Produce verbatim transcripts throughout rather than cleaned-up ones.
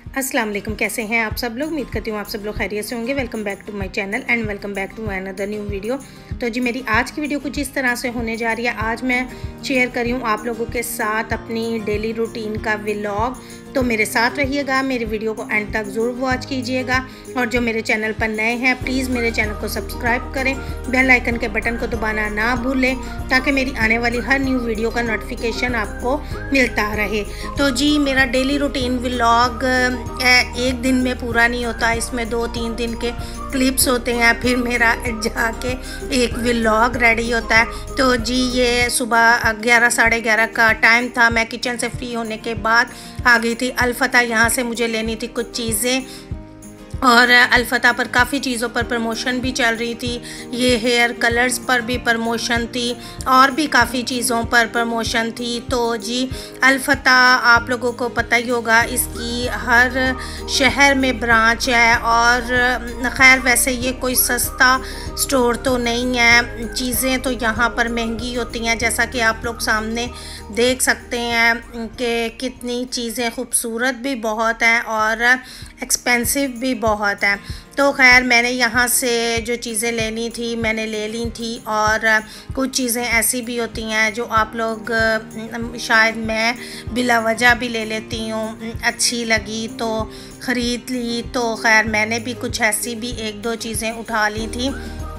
अस्सलाम वालेकुम, कैसे हैं आप सब लोग। उम्मीद करती हूँ आप सब लोग खैरियत से होंगे। Welcome back to my channel and welcome back to another new video. तो जी मेरी आज की वीडियो कुछ इस तरह से होने जा रही है। आज मैं शेयर कर रही हूँ आप लोगों के साथ अपनी डेली रूटीन का व्लॉग। तो मेरे साथ रहिएगा, मेरी वीडियो को एंड तक ज़रूर वॉच कीजिएगा। और जो मेरे चैनल पर नए हैं प्लीज़ मेरे चैनल को सब्सक्राइब करें, बेल आइकन के बटन को दबाना ना भूलें ताकि मेरी आने वाली हर न्यू वीडियो का नोटिफिकेशन आपको मिलता रहे। तो जी मेरा डेली रूटीन व्लॉग एक दिन में पूरा नहीं होता, इसमें दो तीन दिन के क्लिप्स होते हैं, फिर मेरा जाके एक व्लॉग रेडी होता है। तो जी ये सुबह ग्यारह साढ़े ग्यारह का टाइम था। मैं किचन से फ्री होने के बाद आ गई थी अलफता। यहाँ से मुझे लेनी थी कुछ चीज़ें और अलफता पर काफ़ी चीज़ों पर प्रमोशन भी चल रही थी। ये हेयर कलर्स पर भी प्रमोशन थी और भी काफ़ी चीज़ों पर प्रमोशन थी। तो जी अलफता आप लोगों को पता ही होगा, इसकी हर शहर में ब्रांच है और ख़ैर वैसे ये कोई सस्ता स्टोर तो नहीं है। चीज़ें तो यहाँ पर महंगी होती हैं, जैसा कि आप लोग सामने देख सकते हैं कि कितनी चीज़ें खूबसूरत भी बहुत हैं और एक्सपेंसिव भी बहुत है। तो खैर मैंने यहाँ से जो चीज़ें लेनी थी मैंने ले ली थी और कुछ चीज़ें ऐसी भी होती हैं जो आप लोग शायद मैं बिला वजह भी ले लेती हूँ, अच्छी लगी तो ख़रीद ली। तो खैर मैंने भी कुछ ऐसी भी एक दो चीज़ें उठा ली थी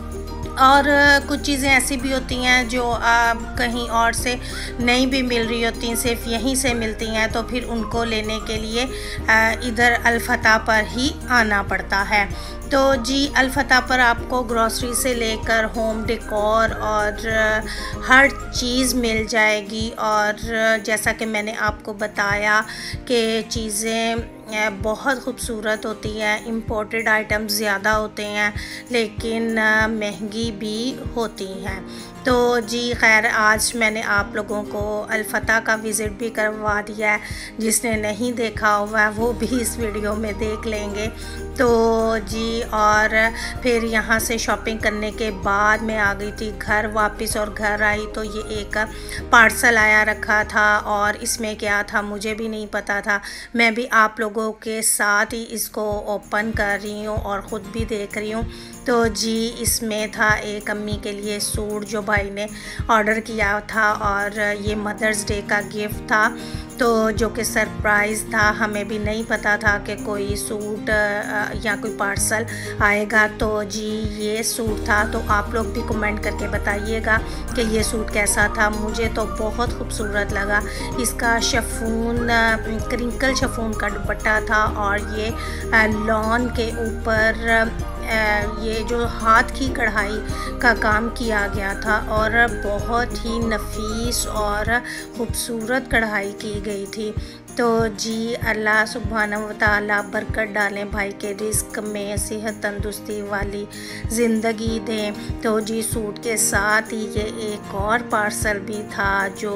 और कुछ चीज़ें ऐसी भी होती हैं जो आप कहीं और से नहीं भी मिल रही होती, सिर्फ यहीं से मिलती हैं। तो फिर उनको लेने के लिए इधर अलफता पर ही आना पड़ता है। तो जी अलफता पर आपको ग्रॉसरी से लेकर होम डेकोर और हर चीज़ मिल जाएगी। और जैसा कि मैंने आपको बताया कि चीज़ें बहुत खूबसूरत होती हैं, इम्पोर्टेड आइटम्स ज़्यादा होते हैं लेकिन महंगी भी होती हैं। तो जी खैर आज मैंने आप लोगों को अलफता का विज़िट भी करवा दिया है, जिसने नहीं देखा हुआ वो भी इस वीडियो में देख लेंगे। तो जी और फिर यहाँ से शॉपिंग करने के बाद मैं आ गई थी घर वापस और घर आई तो ये एक पार्सल आया रखा था और इसमें क्या था मुझे भी नहीं पता था। मैं भी आप लोगों के साथ ही इसको ओपन कर रही हूँ और ख़ुद भी देख रही हूँ। तो जी इसमें था एक अम्मी के लिए सूट जो भाई ने ऑर्डर किया था और ये मदर्स डे का गिफ्ट था, तो जो कि सरप्राइज़ था। हमें भी नहीं पता था कि कोई सूट या कोई पार्सल आएगा। तो जी ये सूट था, तो आप लोग भी कमेंट करके बताइएगा कि ये सूट कैसा था। मुझे तो बहुत खूबसूरत लगा। इसका शिफॉन क्रिंकल शिफॉन का दुपट्टा था और ये लॉन के ऊपर ये जो हाथ की कढ़ाई का काम किया गया था और बहुत ही नफीस और ख़ूबसूरत कढ़ाई की गई थी। तो जी अल्लाह सुब्हानहू व तआला बरकत डालें, भाई के रिस्क में सेहत तंदुरुस्ती वाली ज़िंदगी दें। तो जी सूट के साथ ही ये एक और पार्सल भी था जो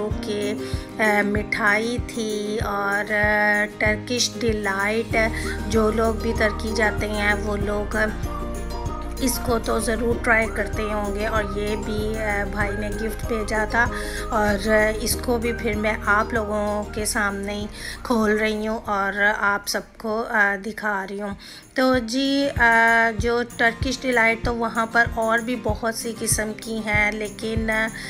कि मिठाई थी और टर्किश डिलाइट। जो लोग भी तुर्की जाते हैं वो लोग इसको तो ज़रूर ट्राई करते होंगे और ये भी भाई ने गिफ्ट भेजा था और इसको भी फिर मैं आप लोगों के सामने ही खोल रही हूँ और आप सबको दिखा रही हूँ। तो जी जो टर्किश डिलाइट तो वहाँ पर और भी बहुत सी किस्म की हैं, लेकिन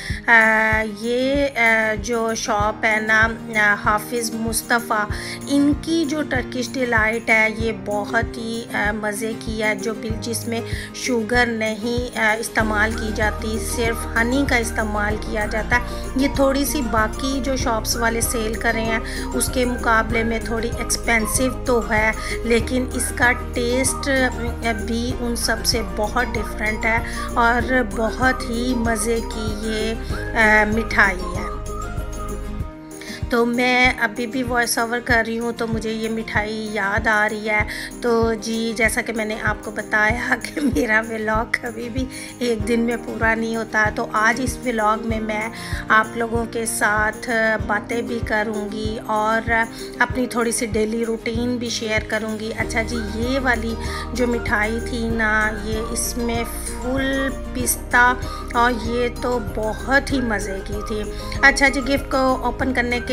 ये जो शॉप है ना हाफिज़ मुस्तफ़ा, इनकी जो टर्किश डिलाइट है ये बहुत ही मज़े की है, जो जिसमें शुगर नहीं इस्तेमाल की जाती, सिर्फ हनी का इस्तेमाल किया जाता है। ये थोड़ी सी बाकी जो शॉप्स वाले सेल कर रहे हैं उसके मुकाबले में थोड़ी एक्सपेंसिव तो है, लेकिन इसका टेस्ट भी उन सब से बहुत डिफरेंट है और बहुत ही मज़े की ये मिठाई है। तो मैं अभी भी वॉइस ओवर कर रही हूँ तो मुझे ये मिठाई याद आ रही है। तो जी जैसा कि मैंने आपको बताया कि मेरा व्लॉग कभी भी एक दिन में पूरा नहीं होता, तो आज इस व्लॉग में मैं आप लोगों के साथ बातें भी करूँगी और अपनी थोड़ी सी डेली रूटीन भी शेयर करूँगी। अच्छा जी ये वाली जो मिठाई थी ना, ये इसमें फुल पिस्ता और ये तो बहुत ही मज़े की थी। अच्छा जी गिफ्ट को ओपन करने के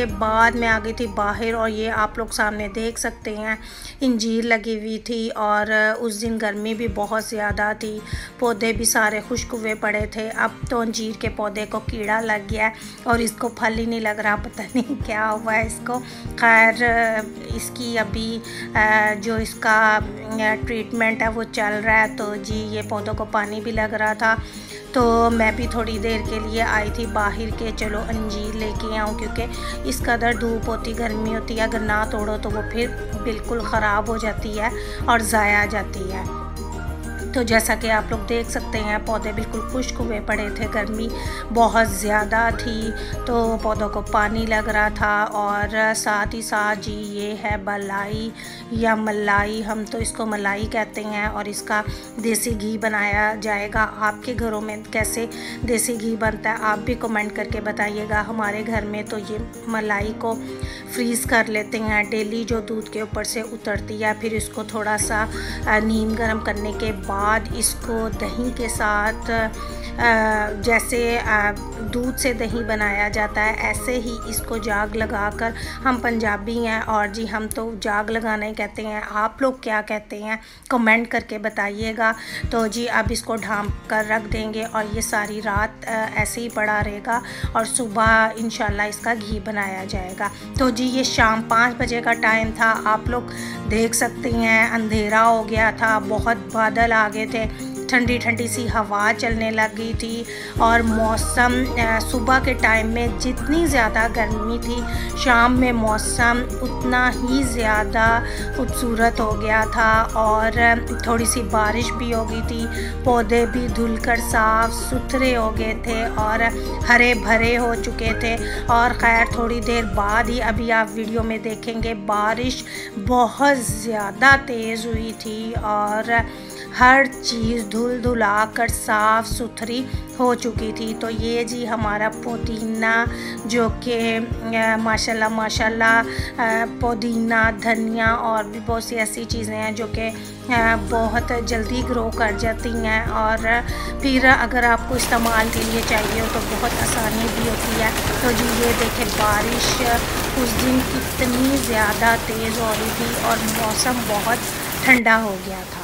बाद मैं आ गई थी बाहर और ये आप लोग सामने देख सकते हैं इंजीर लगी हुई थी और उस दिन गर्मी भी बहुत ज़्यादा थी, पौधे भी सारे खुश्क हुए पड़े थे। अब तो अंजीर के पौधे को कीड़ा लग गया है और इसको फल ही नहीं लग रहा, पता नहीं क्या हुआ है इसको। खैर इसकी अभी जो इसका ट्रीटमेंट है वो चल रहा है। तो जी ये पौधों को पानी भी लग रहा था, तो मैं भी थोड़ी देर के लिए आई थी बाहर के चलो अंजीर लेके आऊँ, क्योंकि इस कदर धूप होती गर्मी होती है, अगर ना तोड़ो तो वो फिर बिल्कुल ख़राब हो जाती है और ज़ाया जाती है। तो जैसा कि आप लोग देख सकते हैं पौधे बिल्कुल खुश्क हुए पड़े थे, गर्मी बहुत ज़्यादा थी तो पौधों को पानी लग रहा था। और साथ ही साथ जी ये है बलाई या मलाई, हम तो इसको मलाई कहते हैं और इसका देसी घी बनाया जाएगा। आपके घरों में कैसे देसी घी बनता है आप भी कमेंट करके बताइएगा। हमारे घर में तो ये मलाई को फ्रीज़ कर लेते हैं डेली, जो दूध के ऊपर से उतरती है, फिर इसको थोड़ा सा नीम गर्म करने के बाद बाद इसको दही के साथ जैसे दूध से दही बनाया जाता है ऐसे ही इसको जाग लगाकर, हम पंजाबी हैं और जी हम तो जाग लगाना ही कहते हैं, आप लोग क्या कहते हैं कमेंट करके बताइएगा। तो जी अब इसको ढाँप कर रख देंगे और ये सारी रात ऐसे ही पड़ा रहेगा और सुबह इंशाल्लाह इसका घी बनाया जाएगा। तो जी ये शाम पाँच बजे का टाइम था, आप लोग देख सकते हैं अंधेरा हो गया था, बहुत बादल आ गए थे, ठंडी ठंडी सी हवा चलने लगी थी और मौसम सुबह के टाइम में जितनी ज़्यादा गर्मी थी, शाम में मौसम उतना ही ज़्यादा खूबसूरत हो गया था और थोड़ी सी बारिश भी हो गई थी, पौधे भी धुलकर साफ़ सुथरे हो गए थे और हरे भरे हो चुके थे। और ख़ैर थोड़ी देर बाद ही अभी आप वीडियो में देखेंगे बारिश बहुत ज़्यादा तेज़ हुई थी और हर चीज़ धुल धुला कर साफ़ सुथरी हो चुकी थी। तो ये जी हमारा पुदीना जो कि माशाल्लाह माशाल्लाह पुदीना धनिया और भी बहुत सी ऐसी चीज़ें हैं जो कि बहुत जल्दी ग्रो कर जाती हैं और फिर अगर आपको इस्तेमाल के लिए चाहिए हो तो बहुत आसानी भी होती है। तो जी ये देखें बारिश उस दिन कितनी ज़्यादा तेज़ हो रही थी और मौसम बहुत ठंडा हो गया था।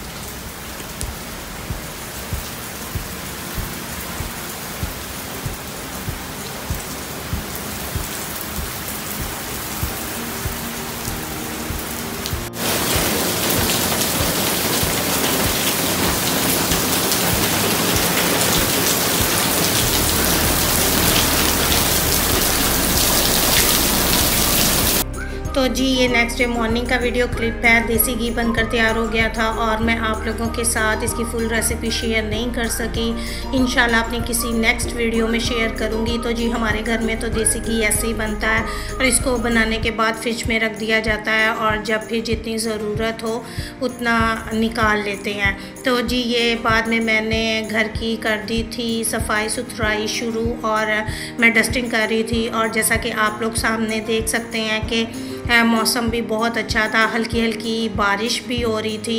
तो जी ये नेक्स्ट डे मॉर्निंग का वीडियो क्लिप है, देसी घी बनकर तैयार हो गया था और मैं आप लोगों के साथ इसकी फुल रेसिपी शेयर नहीं कर सकी, इंशाल्लाह अपनी किसी नेक्स्ट वीडियो में शेयर करूंगी। तो जी हमारे घर में तो देसी घी ऐसे ही बनता है और इसको बनाने के बाद फ्रिज में रख दिया जाता है और जब फिर जितनी ज़रूरत हो उतना निकाल लेते हैं। तो जी ये बाद में मैंने घर की कर दी थी सफाई सुथराई शुरू और मैं डस्टिंग कर रही थी और जैसा कि आप लोग सामने देख सकते हैं कि मौसम भी बहुत अच्छा था, हल्की हल्की बारिश भी हो रही थी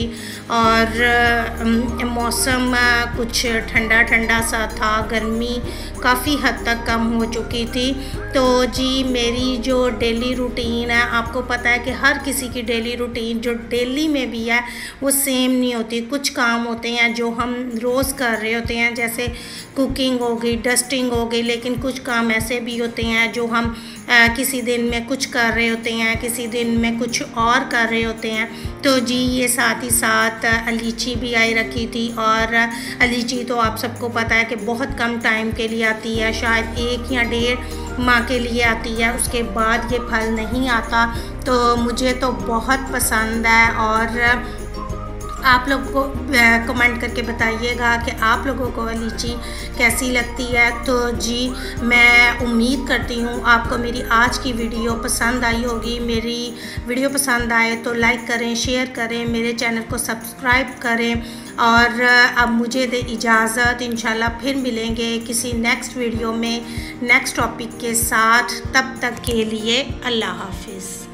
और मौसम कुछ ठंडा ठंडा सा था, गर्मी काफ़ी हद तक कम हो चुकी थी। तो जी मेरी जो डेली रूटीन है, आपको पता है कि हर किसी की डेली रूटीन जो डेली में भी है वो सेम नहीं होती। कुछ काम होते हैं जो हम रोज़ कर रहे होते हैं, जैसे कुकिंग हो गई, डस्टिंग हो गई, लेकिन कुछ काम ऐसे भी होते हैं जो हम आ, किसी दिन में कुछ कर रहे होते हैं, किसी दिन में कुछ और कर रहे होते हैं। तो जी ये साथ ही साथ अलीची भी आई रखी थी और अलीची तो आप सबको पता है कि बहुत कम टाइम के लिए आती है, शायद एक या डेढ़ माह के लिए आती है, उसके बाद ये फल नहीं आता। तो मुझे तो बहुत पसंद है और आप लोग को कमेंट करके बताइएगा कि आप लोगों को लीची कैसी लगती है। तो जी मैं उम्मीद करती हूँ आपको मेरी आज की वीडियो पसंद आई होगी। मेरी वीडियो पसंद आए तो लाइक करें, शेयर करें, मेरे चैनल को सब्सक्राइब करें और अब मुझे दे इजाज़त। इंशाल्लाह फिर मिलेंगे किसी नेक्स्ट वीडियो में नेक्स्ट टॉपिक के साथ। तब तक के लिए अल्लाह हाफिज़।